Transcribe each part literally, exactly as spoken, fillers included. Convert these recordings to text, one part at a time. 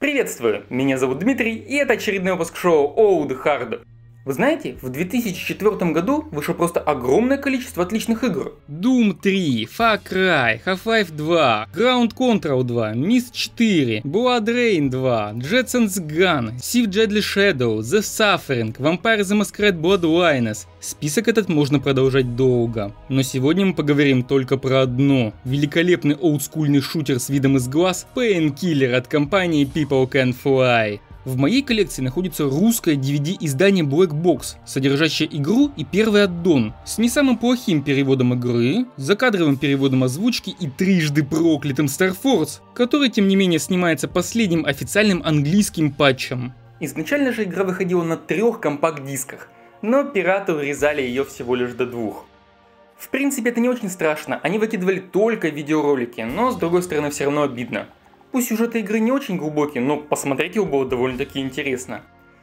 Приветствую, меня зовут Дмитрий, и это очередной выпуск шоу Old Hard. Вы знаете, в две тысячи четвёртом году вышло просто огромное количество отличных игр. Doom три, Far Cry, Half-Life два, Ground Control два, Myst четыре, Blood Rain два, Jetsons Gun, Civ Deadly Shadow, The Suffering, Vampire the Masquerade Bloodlines. Список этот можно продолжать долго. Но сегодня мы поговорим только про одно. Великолепный олдскульный шутер с видом из глаз Painkiller от компании People Can Fly. В моей коллекции находится русское ди ви ди-издание Black Box, содержащее игру и первый аддон, с не самым плохим переводом игры, закадровым переводом озвучки и трижды проклятым Star Force, который, тем не менее, снимается последним официальным английским патчем. Изначально же игра выходила на трех компакт-дисках, но пираты урезали ее всего лишь до двух. В принципе, это не очень страшно, они выкидывали только видеоролики, но с другой стороны все равно обидно. Пусть сюжет игры не очень глубокий, но посмотреть его было довольно-таки интересно.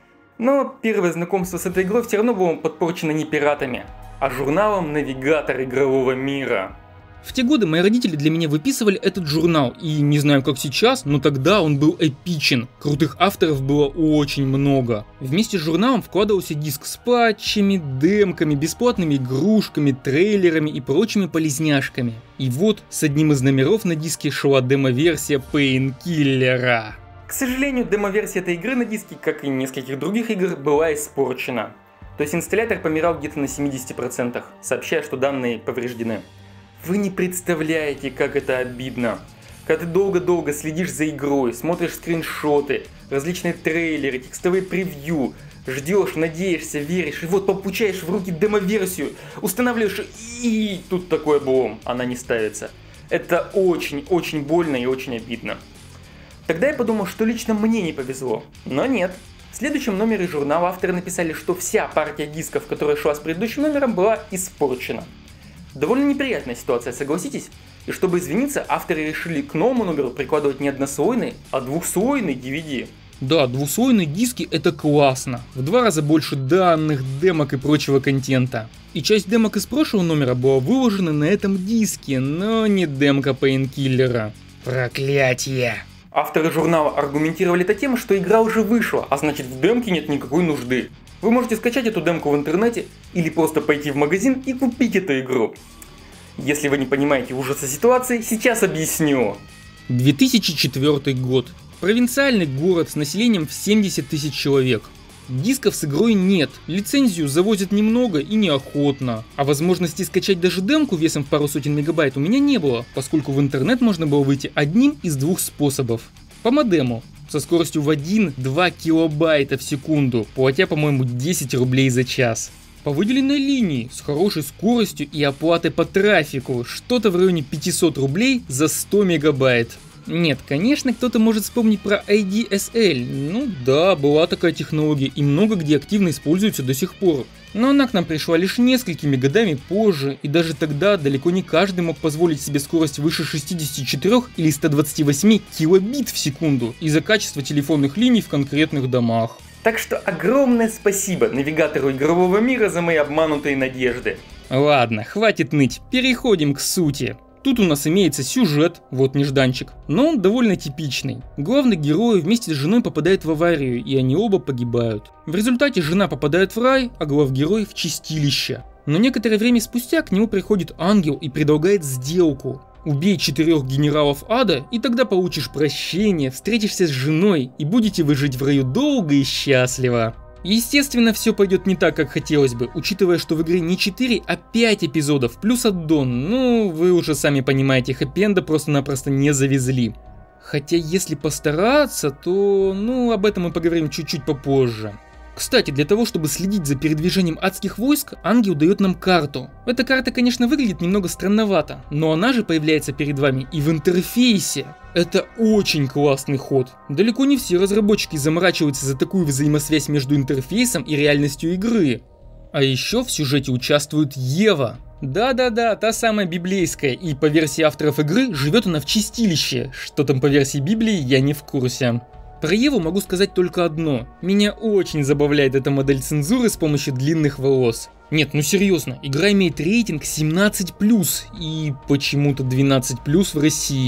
Но первое знакомство с этой игрой все равно было подпорчено не пиратами, а журналом «Навигатор игрового мира». В те годы мои родители для меня выписывали этот журнал, и не знаю как сейчас, но тогда он был эпичен. Крутых авторов было очень много. Вместе с журналом вкладывался диск с патчами, демками, бесплатными игрушками, трейлерами и прочими полезняшками. И вот с одним из номеров на диске шла демо-версия Painkiller. К сожалению, демо-версия этой игры на диске, как и нескольких других игр, была испорчена. То есть инсталлятор помирал где-то на семидесяти процентах, сообщая, что данные повреждены. Вы не представляете, как это обидно. Когда ты долго-долго следишь за игрой, смотришь скриншоты, различные трейлеры, текстовые превью, ждешь, надеешься, веришь, и вот получаешь в руки демо-версию, устанавливаешь, и тут такой облом, она не ставится. Это очень-очень больно и очень обидно. Тогда я подумал, что лично мне не повезло, но нет. В следующем номере журнала авторы написали, что вся партия дисков, которая шла с предыдущим номером, была испорчена. Довольно неприятная ситуация, согласитесь? И чтобы извиниться, авторы решили к новому номеру прикладывать не однослойный, а двухслойный ди ви ди. Да, двухслойные диски это классно. В два раза больше данных, демок и прочего контента. И часть демок из прошлого номера была выложена на этом диске, но не демка Painkiller. Проклятие! Авторы журнала аргументировали это тем, что игра уже вышла, а значит в демке нет никакой нужды. Вы можете скачать эту демку в интернете или просто пойти в магазин и купить эту игру. Если вы не понимаете ужаса ситуации, сейчас объясню. две тысячи четвёртый год. Провинциальный город с населением в семьдесят тысяч человек. Дисков с игрой нет, лицензию завозят немного и неохотно. А возможности скачать даже демку весом в пару сотен мегабайт у меня не было, поскольку в интернет можно было выйти одним из двух способов. По модему. Со скоростью в один-два килобайта в секунду, платя, по-моему, десять рублей за час. По выделенной линии, с хорошей скоростью и оплатой по трафику, что-то в районе пятьсот рублей за сто мегабайт. Нет, конечно, кто-то может вспомнить про эй ди эс эль, ну да, была такая технология и много где активно используется до сих пор. Но она к нам пришла лишь несколькими годами позже, и даже тогда далеко не каждый мог позволить себе скорость выше шестидесяти четырёх или ста двадцати восьми килобит в секунду из-за качества телефонных линий в конкретных домах. Так что огромное спасибо навигатору игрового мира за мои обманутые надежды. Ладно, хватит ныть, переходим к сути. Тут у нас имеется сюжет, вот нежданчик, но он довольно типичный. Главный герой вместе с женой попадает в аварию, и они оба погибают. В результате жена попадает в рай, а главгерой в чистилище. Но некоторое время спустя к нему приходит ангел и предлагает сделку. Убей четырех генералов ада, и тогда получишь прощение, встретишься с женой, и будете вы жить в раю долго и счастливо. Естественно, все пойдет не так, как хотелось бы, учитывая, что в игре не четыре, а пять эпизодов, плюс аддон, ну, вы уже сами понимаете, хэппи-энда просто-напросто не завезли. Хотя, если постараться, то, ну, об этом мы поговорим чуть-чуть попозже. Кстати, для того, чтобы следить за передвижением адских войск, ангел дает нам карту. Эта карта, конечно, выглядит немного странновато, но она же появляется перед вами и в интерфейсе. Это очень классный ход. Далеко не все разработчики заморачиваются за такую взаимосвязь между интерфейсом и реальностью игры. А еще в сюжете участвует Ева. Да-да-да, та самая библейская, и по версии авторов игры живет она в чистилище. Что там по версии Библии, я не в курсе. Про Еву могу сказать только одно. Меня очень забавляет эта модель цензуры с помощью длинных волос. Нет, ну серьезно, игра имеет рейтинг семнадцать плюс и почему-то двенадцать плюс в России.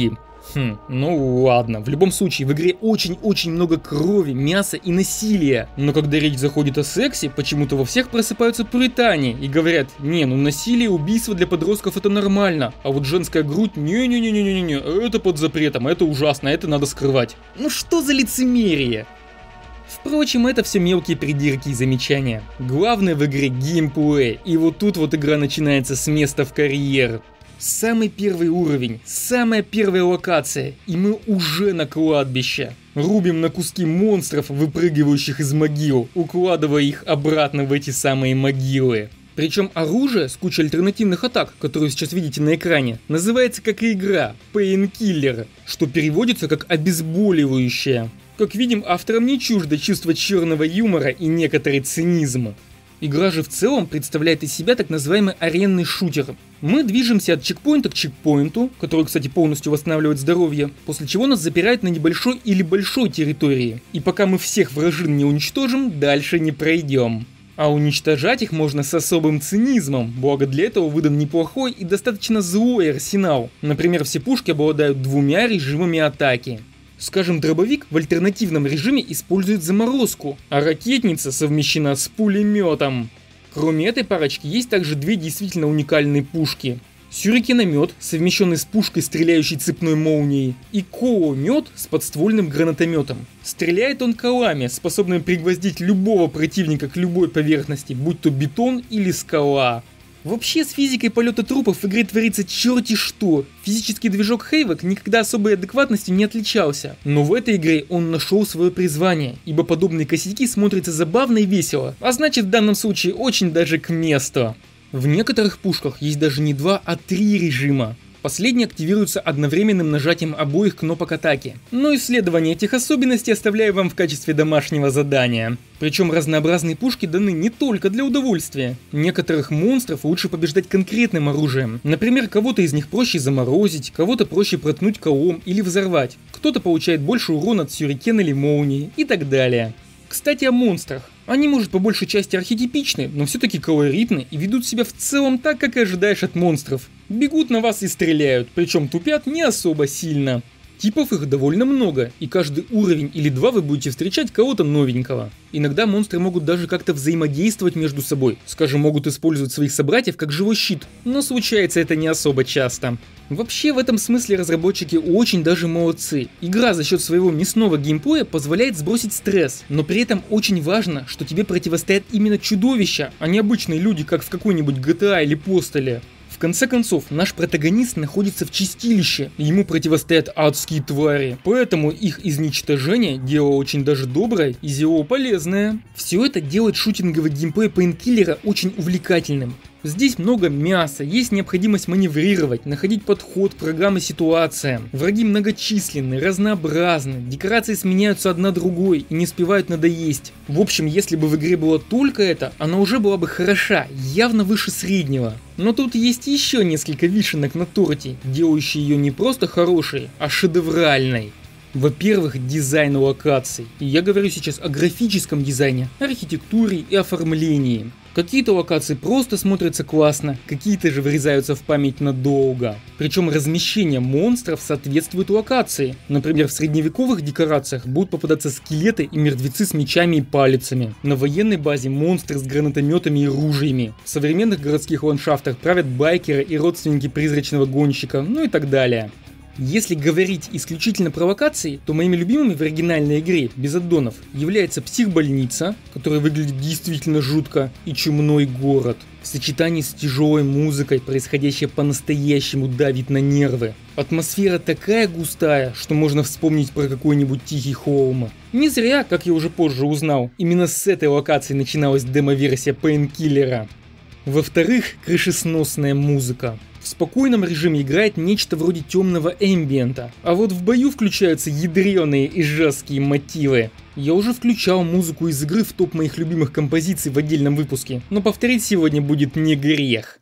Хм, ну ладно, в любом случае, в игре очень-очень много крови, мяса и насилия. Но когда речь заходит о сексе, почему-то во всех просыпаются пуритане и говорят: не, ну насилие, убийство для подростков это нормально, а вот женская грудь, не-не-не-не-не-не, это под запретом, это ужасно, это надо скрывать. Ну что за лицемерие? Впрочем, это все мелкие придирки и замечания. Главное в игре геймплей, и вот тут вот игра начинается с места в карьер. Самый первый уровень, самая первая локация, и мы уже на кладбище. Рубим на куски монстров, выпрыгивающих из могил, укладывая их обратно в эти самые могилы. Причем оружие с кучей альтернативных атак, которую сейчас видите на экране, называется как и игра Painkiller, что переводится как обезболивающее. Как видим, авторам не чуждо чувство черного юмора и некоторый цинизм. Игра же в целом представляет из себя так называемый аренный шутер. Мы движемся от чекпоинта к чекпоинту, который, кстати, полностью восстанавливает здоровье, после чего нас запирают на небольшой или большой территории. И пока мы всех вражин не уничтожим, дальше не пройдем. А уничтожать их можно с особым цинизмом, благо для этого выдан неплохой и достаточно злой арсенал. Например, все пушки обладают двумя режимами атаки. Скажем, дробовик в альтернативном режиме использует заморозку, а ракетница совмещена с пулеметом. Кроме этой парочки, есть также две действительно уникальные пушки. Сюрикеномет, совмещенный с пушкой, стреляющей цепной молнией, и коомет с подствольным гранатометом. Стреляет он колами, способными пригвоздить любого противника к любой поверхности, будь то бетон или скала. Вообще, с физикой полета трупов в игре творится черти что. Физический движок Хейвок никогда особой адекватностью не отличался. Но в этой игре он нашел свое призвание, ибо подобные косяки смотрятся забавно и весело, а значит в данном случае очень даже к месту. В некоторых пушках есть даже не два, а три режима. Последний активируется одновременным нажатием обоих кнопок атаки. Но исследование этих особенностей оставляю вам в качестве домашнего задания. Причем разнообразные пушки даны не только для удовольствия. Некоторых монстров лучше побеждать конкретным оружием. Например, кого-то из них проще заморозить, кого-то проще проткнуть колом или взорвать. Кто-то получает больше урона от сюрикена или молнии и так далее. Кстати, о монстрах. Они, может, по большей части архетипичны, но все-таки колоритны и ведут себя в целом так, как и ожидаешь от монстров. Бегут на вас и стреляют, причем тупят не особо сильно. Типов их довольно много, и каждый уровень или два вы будете встречать кого-то новенького. Иногда монстры могут даже как-то взаимодействовать между собой, скажем, могут использовать своих собратьев как живой щит, но случается это не особо часто. Вообще, в этом смысле разработчики очень даже молодцы. Игра за счет своего мясного геймплея позволяет сбросить стресс, но при этом очень важно, что тебе противостоят именно чудовища, а не обычные люди, как в какой-нибудь джи ти эй или Постале. В конце концов, наш протагонист находится в чистилище, и ему противостоят адские твари, поэтому их изничтожение – дело очень даже доброе и зело полезное. Все это делает шутинговый геймплей Painkiller очень увлекательным. Здесь много мяса, есть необходимость маневрировать, находить подход к программе ситуациям. Враги многочисленны, разнообразны, декорации сменяются одна другой и не успевают надоесть. В общем, если бы в игре было только это, она уже была бы хороша, явно выше среднего. Но тут есть еще несколько вишенок на торте, делающие ее не просто хорошей, а шедевральной. Во-первых, дизайн локаций. И я говорю сейчас о графическом дизайне, архитектуре и оформлении. Какие-то локации просто смотрятся классно, какие-то же врезаются в память надолго. Причем размещение монстров соответствует локации. Например, в средневековых декорациях будут попадаться скелеты и мертвецы с мечами и палицами. На военной базе монстры с гранатометами и ружьями. В современных городских ландшафтах правят байкеры и родственники призрачного гонщика, ну и так далее. Если говорить исключительно про локации, то моими любимыми в оригинальной игре, без аддонов, является психбольница, которая выглядит действительно жутко, и чумной город. В сочетании с тяжелой музыкой, происходящая по-настоящему давит на нервы. Атмосфера такая густая, что можно вспомнить про какой-нибудь тихий холм. Не зря, как я уже позже узнал, именно с этой локации начиналась демо-версия Painkiller. Во-вторых, крышесносная музыка. В спокойном режиме играет нечто вроде темного эмбиента, а вот в бою включаются ядреные и жесткие мотивы. Я уже включал музыку из игры в топ моих любимых композиций в отдельном выпуске, но повторить сегодня будет не грех.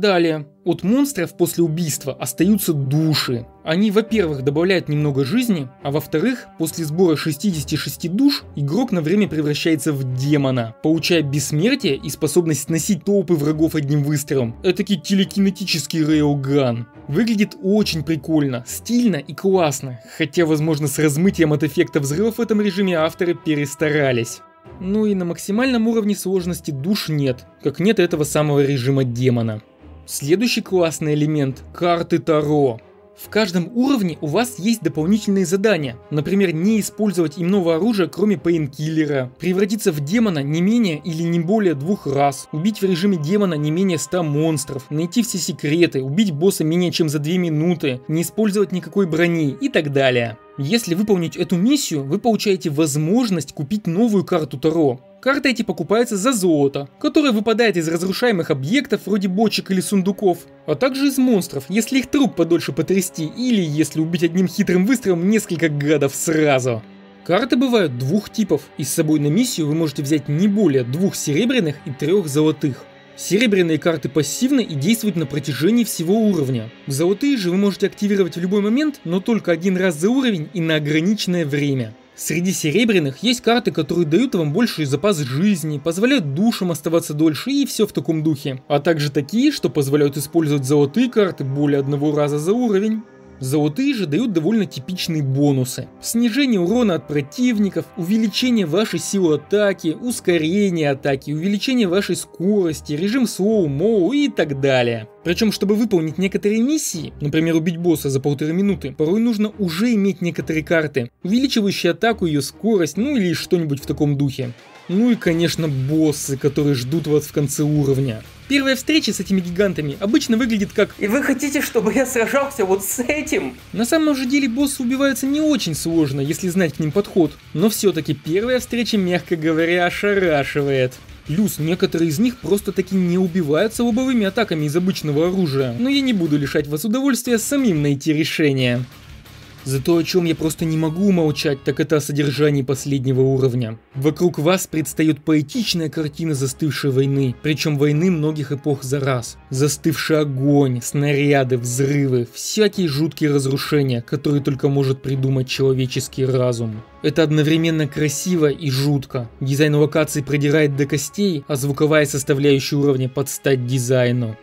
Далее, от монстров после убийства остаются души. Они, во-первых, добавляют немного жизни, а во-вторых, после сбора шестидесяти шести душ, игрок на время превращается в демона, получая бессмертие и способность сносить толпы врагов одним выстрелом. Этакий телекинетический рейлган. Выглядит очень прикольно, стильно и классно, хотя, возможно, с размытием от эффекта взрывов в этом режиме авторы перестарались. Ну и на максимальном уровне сложности душ нет, как нет этого самого режима демона. Следующий классный элемент – карты Таро. В каждом уровне у вас есть дополнительные задания, например, не использовать иного оружия, кроме пейнкиллера, превратиться в демона не менее или не более двух раз, убить в режиме демона не менее ста монстров, найти все секреты, убить босса менее чем за две минуты, не использовать никакой брони и так далее. Если выполнить эту миссию, вы получаете возможность купить новую карту Таро. Карты эти покупаются за золото, которое выпадает из разрушаемых объектов вроде бочек или сундуков, а также из монстров, если их труп подольше потрясти или если убить одним хитрым выстрелом несколько гадов сразу. Карты бывают двух типов, и с собой на миссию вы можете взять не более двух серебряных и трех золотых. Серебряные карты пассивны и действуют на протяжении всего уровня. Золотые же вы можете активировать в любой момент, но только один раз за уровень и на ограниченное время. Среди серебряных есть карты, которые дают вам больший запас жизни, позволяют душам оставаться дольше и все в таком духе. А также такие, что позволяют использовать золотые карты более одного раза за уровень. Золотые же дают довольно типичные бонусы. Снижение урона от противников, увеличение вашей силы атаки, ускорение атаки, увеличение вашей скорости, режим слоу-моу и так далее. Причем, чтобы выполнить некоторые миссии, например, убить босса за полторы минуты, порой нужно уже иметь некоторые карты, увеличивающие атаку, ее скорость, ну или что-нибудь в таком духе. Ну и, конечно, боссы, которые ждут вас в конце уровня. Первая встреча с этими гигантами обычно выглядит как «И вы хотите, чтобы я сражался вот с этим?» На самом же деле боссы убиваются не очень сложно, если знать к ним подход, но все-таки первая встреча, мягко говоря, ошарашивает. Плюс некоторые из них просто таки не убиваются лобовыми атаками из обычного оружия, но я не буду лишать вас удовольствия самим найти решение. Зато о чем я просто не могу умолчать, так это о содержании последнего уровня. Вокруг вас предстает поэтичная картина застывшей войны, причем войны многих эпох за раз. Застывший огонь, снаряды, взрывы, всякие жуткие разрушения, которые только может придумать человеческий разум. Это одновременно красиво и жутко. Дизайн локаций продирает до костей, а звуковая составляющая уровня под стать дизайну.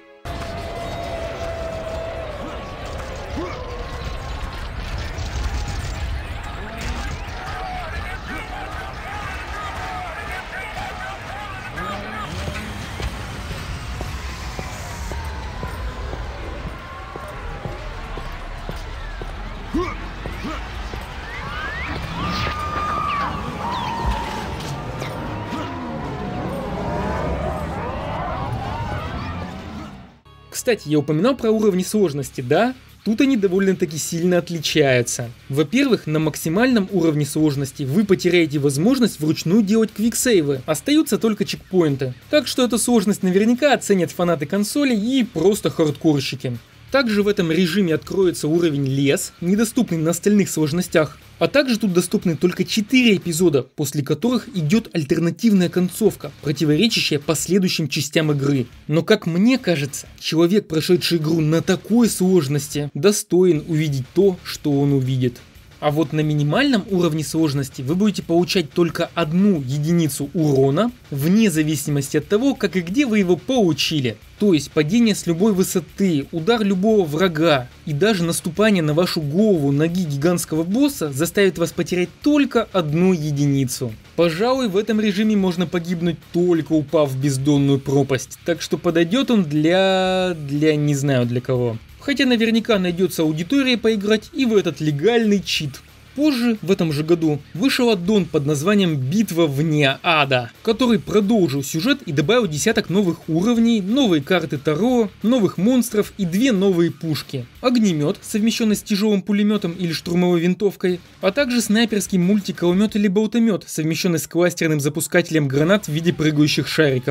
Кстати, я упоминал про уровни сложности, да? Тут они довольно-таки сильно отличаются. Во-первых, на максимальном уровне сложности вы потеряете возможность вручную делать квиксейвы, остаются только чекпоинты. Так что эту сложность наверняка оценят фанаты консоли и просто хардкорщики. Также в этом режиме откроется уровень лес, недоступный на остальных сложностях. А также тут доступны только четыре эпизода, после которых идет альтернативная концовка, противоречащая последующим частям игры. Но как мне кажется, человек, прошедший игру на такой сложности, достоин увидеть то, что он увидит. А вот на минимальном уровне сложности вы будете получать только одну единицу урона, вне зависимости от того, как и где вы его получили. То есть падение с любой высоты, удар любого врага и даже наступание на вашу голову ноги гигантского босса заставит вас потерять только одну единицу. Пожалуй, в этом режиме можно погибнуть, только упав в бездонную пропасть, так что подойдет он для... для не знаю для кого. Хотя наверняка найдется аудитория поиграть и в этот легальный чит. Позже, в этом же году, вышел аддон под названием «Битва вне ада», который продолжил сюжет и добавил десяток новых уровней, новые карты Таро, новых монстров и две новые пушки. Огнемет, совмещенный с тяжелым пулеметом или штурмовой винтовкой, а также снайперский мультикулемет или болтомет, совмещенный с кластерным запускателем гранат в виде прыгающих шариков.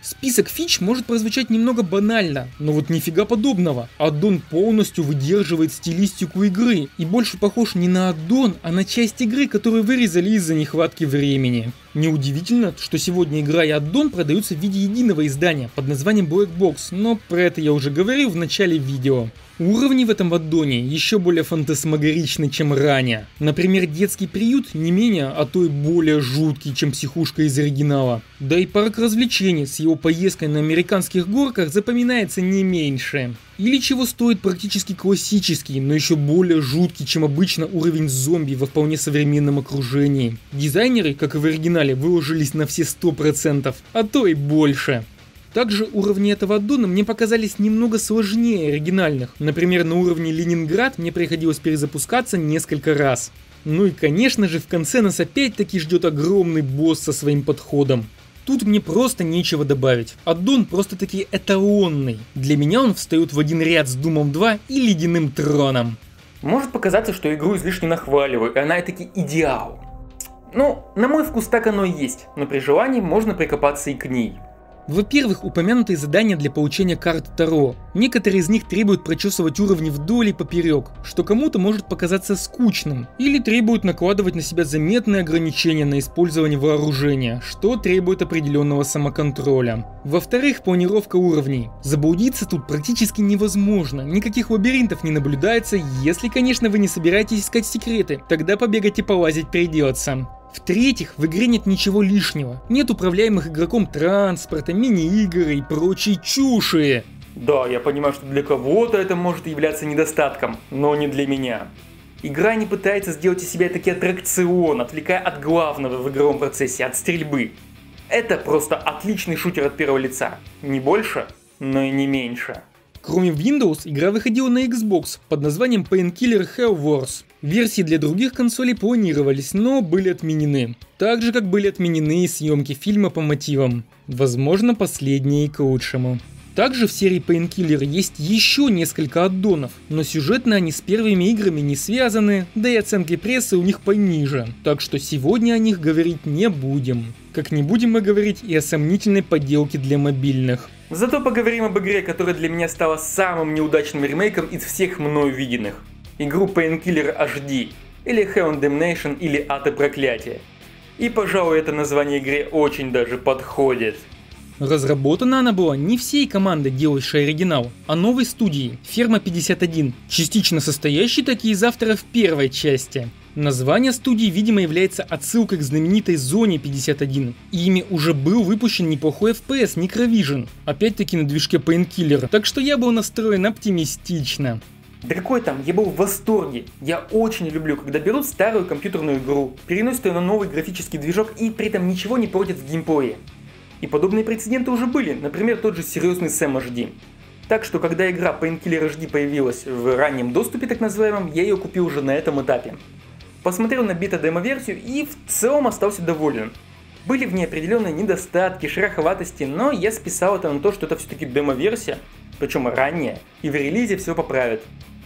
Список фич может прозвучать немного банально, но вот нифига подобного. Аддон полностью выдерживает стилистику игры и больше похож не на аддон, а на часть игры, которую вырезали из-за нехватки времени. Неудивительно, что сегодня игра и аддон продаются в виде единого издания под названием Black Box, но про это я уже говорил в начале видео. Уровни в этом аддоне еще более фантасмагоричны, чем ранее. Например, детский приют не менее, а то и более жуткий, чем психушка из оригинала. Да и парк развлечений с его поездкой на американских горках запоминается не меньше. Или чего стоит практически классический, но еще более жуткий, чем обычно, уровень зомби во вполне современном окружении. Дизайнеры, как и в оригинале, выложились на все сто процентов, а то и больше. Также уровни этого аддона мне показались немного сложнее оригинальных. Например, на уровне Ленинград мне приходилось перезапускаться несколько раз. Ну и конечно же в конце нас опять-таки ждет огромный босс со своим подходом. Тут мне просто нечего добавить. Аддон просто-таки эталонный. Для меня он встает в один ряд с Думом два и Ледяным Троном. Может показаться, что игру излишне нахваливаю, и она таки идеал. Ну, на мой вкус так оно и есть, но при желании можно прикопаться и к ней. Во-первых, упомянутые задания для получения карт Таро. Некоторые из них требуют прочесывать уровни вдоль и поперек, что кому-то может показаться скучным, или требуют накладывать на себя заметные ограничения на использование вооружения, что требует определенного самоконтроля. Во-вторых, планировка уровней. Заблудиться тут практически невозможно, никаких лабиринтов не наблюдается, если, конечно, вы не собираетесь искать секреты, тогда побегать и полазить придется. В-третьих, в игре нет ничего лишнего. Нет управляемых игроком транспорта, мини-игр и прочей чуши. Да, я понимаю, что для кого-то это может являться недостатком, но не для меня. Игра не пытается сделать из себя таки аттракцион, отвлекая от главного в игровом процессе, от стрельбы. Это просто отличный шутер от первого лица. Не больше, но и не меньше. Кроме Windows, игра выходила на Xbox под названием Painkiller Hell Wars. Версии для других консолей планировались, но были отменены. Так же, как были отменены и съемки фильма по мотивам. Возможно, последние и к лучшему. Также в серии Painkiller есть еще несколько аддонов, но сюжетно они с первыми играми не связаны, да и оценки прессы у них пониже. Так что сегодня о них говорить не будем. Как не будем мы говорить и о сомнительной подделке для мобильных. Зато поговорим об игре, которая для меня стала самым неудачным ремейком из всех мною виденных. Игру Painkiller эйч ди, или Hell and Damnation, или Ад и Проклятие. И, пожалуй, это название игре очень даже подходит. Разработана она была не всей командой, делавшей оригинал, а новой студией Ферма пятьдесят один, частично состоящей таки из авторов первой части. Название студии, видимо, является отсылкой к знаменитой Зоне пятьдесят один. И ими уже был выпущен неплохой эф пи эс Necrovision, опять-таки на движке Painkiller, так что я был настроен оптимистично. Да какой там, я был в восторге. Я очень люблю, когда берут старую компьютерную игру, переносят ее на новый графический движок и при этом ничего не портят в геймплее. И подобные прецеденты уже были, например, тот же серьезный Сэм эйч ди. Так что, когда игра Painkiller эйч ди появилась в раннем доступе, так называемом, я ее купил уже на этом этапе. Посмотрел на бета-демо-версию и в целом остался доволен. Были в ней определенные недостатки, шероховатости, но я списал это на то, что это все-таки демо-версия, причем ранняя, и в релизе все поправят.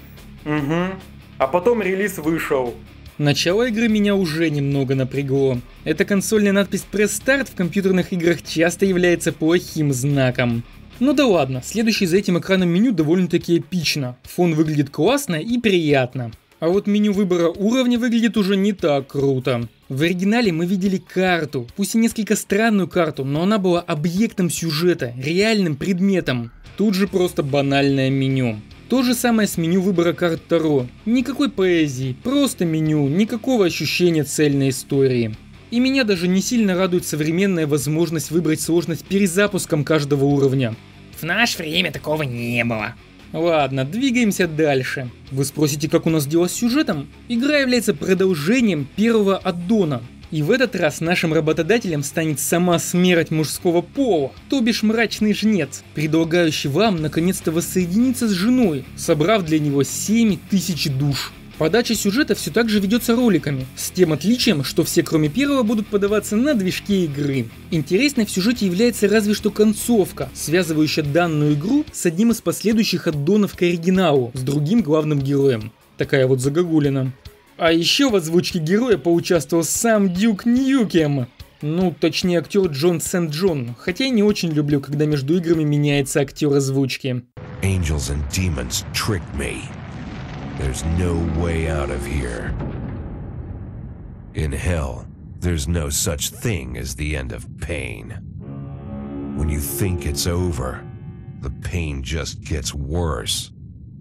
Угу. А потом релиз вышел. Начало игры меня уже немного напрягло. Эта консольная надпись Press Start в компьютерных играх часто является плохим знаком. Ну да ладно, следующий за этим экраном меню довольно-таки эпично. Фон выглядит классно и приятно. А вот меню выбора уровня выглядит уже не так круто. В оригинале мы видели карту, пусть и несколько странную карту, но она была объектом сюжета, реальным предметом. Тут же просто банальное меню. То же самое с меню выбора карт Таро. Никакой поэзии, просто меню, никакого ощущения цельной истории. И меня даже не сильно радует современная возможность выбрать сложность перезапуском каждого уровня. В наше время такого не было. Ладно, двигаемся дальше. Вы спросите, как у нас дела с сюжетом? Игра является продолжением первого аддона. И в этот раз нашим работодателем станет сама смерть мужского пола, то бишь мрачный жнец, предлагающий вам наконец-то воссоединиться с женой, собрав для него семь тысяч душ. Подача сюжета все так же ведется роликами, с тем отличием, что все кроме первого будут подаваться на движке игры. Интересной в сюжете является разве что концовка, связывающая данную игру с одним из последующих аддонов к оригиналу, с другим главным героем. Такая вот загогулина. А еще в озвучке героя поучаствовал сам Дюк Ньюкем. Ну, точнее, актер Джон Сент-Джон, хотя я не очень люблю, когда между играми меняется актер озвучки. Angels and demons tricked me. There's no way out of here. In hell, there's no such thing as the end of pain. When you think it's over, the pain just gets worse.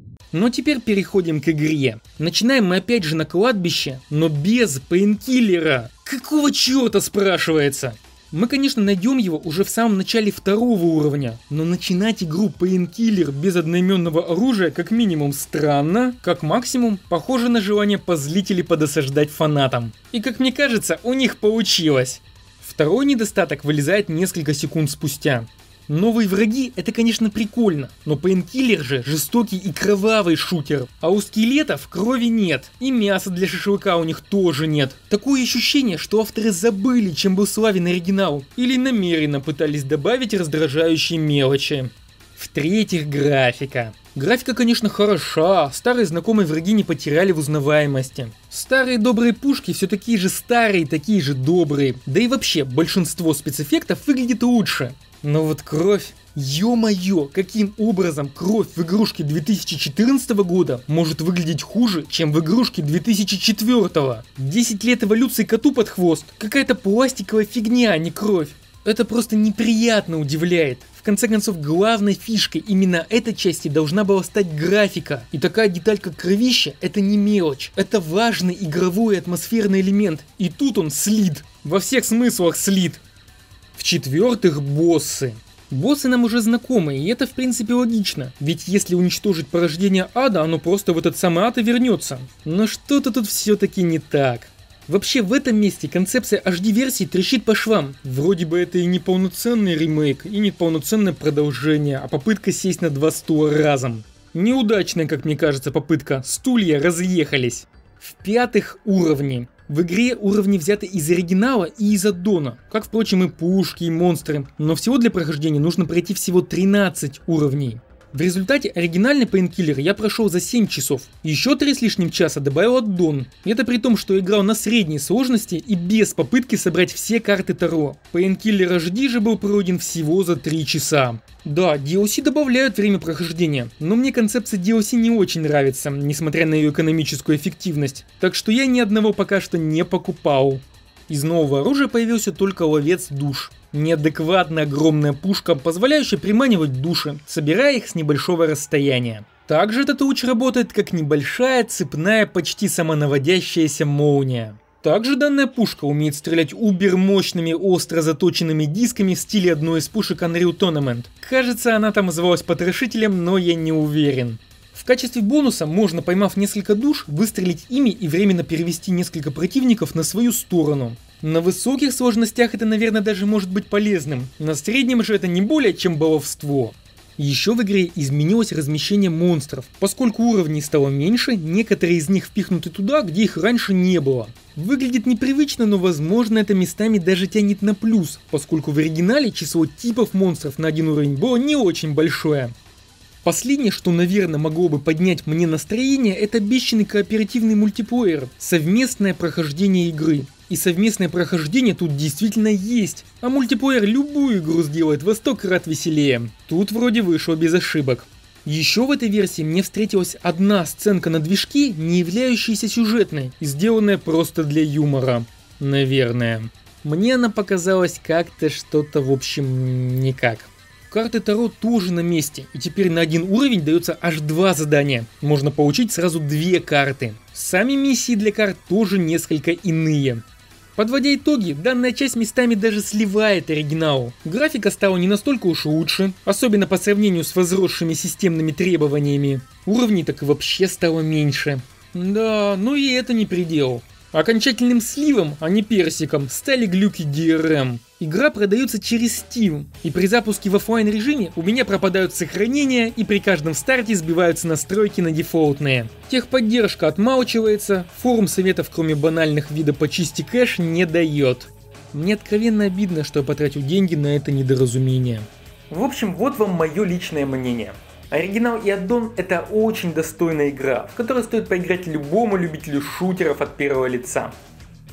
Но теперь переходим к игре. Начинаем мы опять же на кладбище, но без пейнкиллера. Какого черта, спрашивается? Мы, конечно, найдем его уже в самом начале второго уровня, но начинать игру Painkiller без одноименного оружия как минимум странно, как максимум похоже на желание позлить или подосаждать фанатам. И как мне кажется, у них получилось. Второй недостаток вылезает несколько секунд спустя. Новые враги — это, конечно, прикольно, но Painkiller же жестокий и кровавый шутер, а у скелетов крови нет, и мяса для шашлыка у них тоже нет. Такое ощущение, что авторы забыли, чем был славен оригинал, или намеренно пытались добавить раздражающие мелочи. В-третьих, графика. Графика, конечно, хороша, старые знакомые враги не потеряли в узнаваемости. Старые добрые пушки все такие же старые, такие же добрые, да и вообще большинство спецэффектов выглядит лучше. Но вот кровь, ё-моё, каким образом кровь в игрушке две тысячи четырнадцатого года может выглядеть хуже, чем в игрушке две тысячи четвёртого? десять лет эволюции коту под хвост, какая-то пластиковая фигня, а не кровь. Это просто неприятно удивляет. В конце концов, главной фишкой именно этой части должна была стать графика. И такая деталь, как кровища, это не мелочь. Это важный игровой и атмосферный элемент. И тут он слит. Во всех смыслах слит. В-четвертых, боссы. Боссы нам уже знакомы, и это в принципе логично, ведь если уничтожить порождение ада, оно просто в этот самый ад и вернется. Но что-то тут все-таки не так. Вообще в этом месте концепция эйч ди-версии трещит по швам. Вроде бы это и не полноценный ремейк, и не полноценное продолжение, а попытка сесть на два стула разом. Неудачная, как мне кажется, попытка, стулья разъехались. В-пятых, уровни. В игре уровни взяты из оригинала и из аддона, как, впрочем, и пушки, и монстры, но всего для прохождения нужно пройти всего тринадцать уровней. В результате оригинальный Painkiller я прошел за семь часов, еще три с лишним часа добавил аддон. Это при том, что играл на средней сложности и без попытки собрать все карты Таро. Painkiller эйч ди же был пройден всего за три часа. Да, ди эл си добавляют время прохождения, но мне концепция ди эл си не очень нравится, несмотря на ее экономическую эффективность, так что я ни одного пока что не покупал. Из нового оружия появился только ловец душ. Неадекватно огромная пушка, позволяющая приманивать души, собирая их с небольшого расстояния. Также этот луч работает как небольшая цепная, почти самонаводящаяся молния. Также данная пушка умеет стрелять убер-мощными остро заточенными дисками в стиле одной из пушек Unreal Tournament. Кажется, она там называлась потрошителем, но я не уверен. В качестве бонуса можно, поймав несколько душ, выстрелить ими и временно перевести несколько противников на свою сторону. На высоких сложностях это, наверное, даже может быть полезным, на среднем же это не более чем баловство. Еще в игре изменилось размещение монстров, поскольку уровней стало меньше, некоторые из них впихнуты туда, где их раньше не было. Выглядит непривычно, но возможно это местами даже тянет на плюс, поскольку в оригинале число типов монстров на один уровень было не очень большое. Последнее, что, наверное, могло бы поднять мне настроение, это обещанный кооперативный мультиплеер, совместное прохождение игры. И совместное прохождение тут действительно есть, а мультиплеер любую игру сделает во сто крат веселее. Тут вроде вышло без ошибок. Еще в этой версии мне встретилась одна сценка на движке, не являющаяся сюжетной, и сделанная просто для юмора. Наверное. Мне она показалась как-то что-то в общем никак. Карты Таро тоже на месте, и теперь на один уровень дается аж два задания. Можно получить сразу две карты. Сами миссии для карт тоже несколько иные. Подводя итоги, данная часть местами даже сливает оригинал. Графика стала не настолько уж лучше, особенно по сравнению с возросшими системными требованиями. Уровней так и вообще стало меньше. Да, ну и это не предел. Окончательным сливом, а не персиком, стали глюки ди ар эм. Игра продается через Steam, и при запуске в офлайн режиме у меня пропадают сохранения, и при каждом старте сбиваются настройки на дефолтные. Техподдержка отмалчивается, форум советов кроме банальных вида почисти кэш не дает. Мне откровенно обидно, что я потратил деньги на это недоразумение. В общем, вот вам мое личное мнение. Оригинал и аддон — это очень достойная игра, в которой стоит поиграть любому любителю шутеров от первого лица.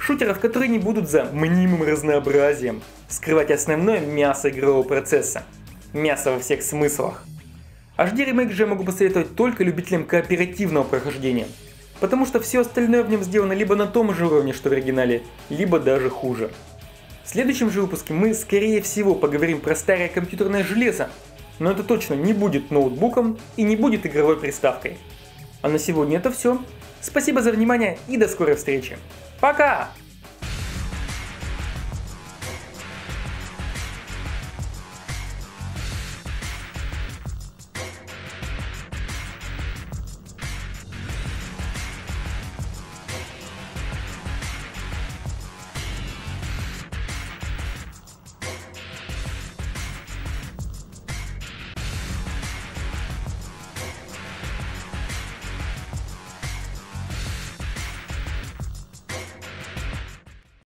Шутеров, которые не будут за мнимым разнообразием скрывать основное мясо игрового процесса. Мясо во всех смыслах. эйч ди ремейк же я могу посоветовать только любителям кооперативного прохождения, потому что все остальное в нем сделано либо на том же уровне, что в оригинале, либо даже хуже. В следующем же выпуске мы, скорее всего, поговорим про старое компьютерное железо, но это точно не будет ноутбуком и не будет игровой приставкой. А на сегодня это все. Спасибо за внимание и до скорой встречи. Пока!